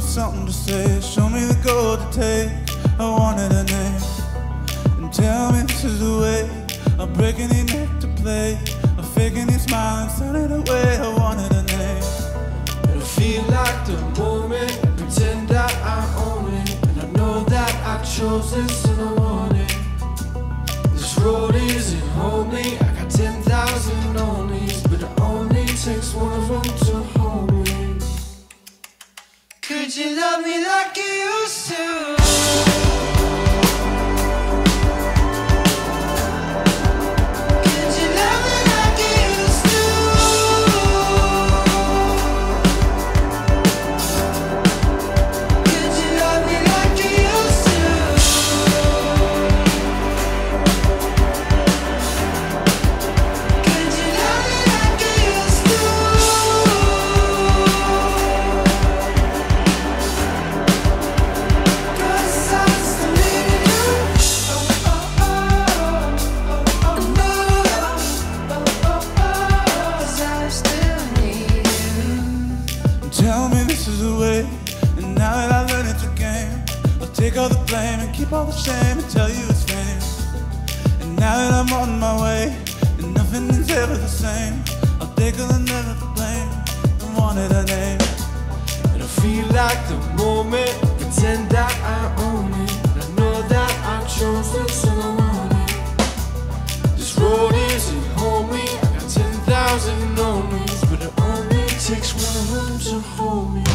something to say. Show me the gold to take. I wanted a name. And tell me this is the way. I'm breaking your neck to play. I'm faking your smile and turning away. I wanted a name. It'll feel like the moment. Pretend that I own it. And I know that I chose this and I want it. This road isn't homely. I got 10,000 onlys, but it only takes one of them to hold me. Could you love me like you used to? Tell me this is the way. And now that I learned it's a game, I'll take all the blame and keep all the shame and tell you it's fame. And now that I'm on my way and nothing is ever the same, I'll take all the never the blame and wanted a name. It'll feel like the moment. Pretend that I own it. I know that I chose this and I want it. This road isn't homely. I got 10,000 onlys, but it only takes one of them to hold me.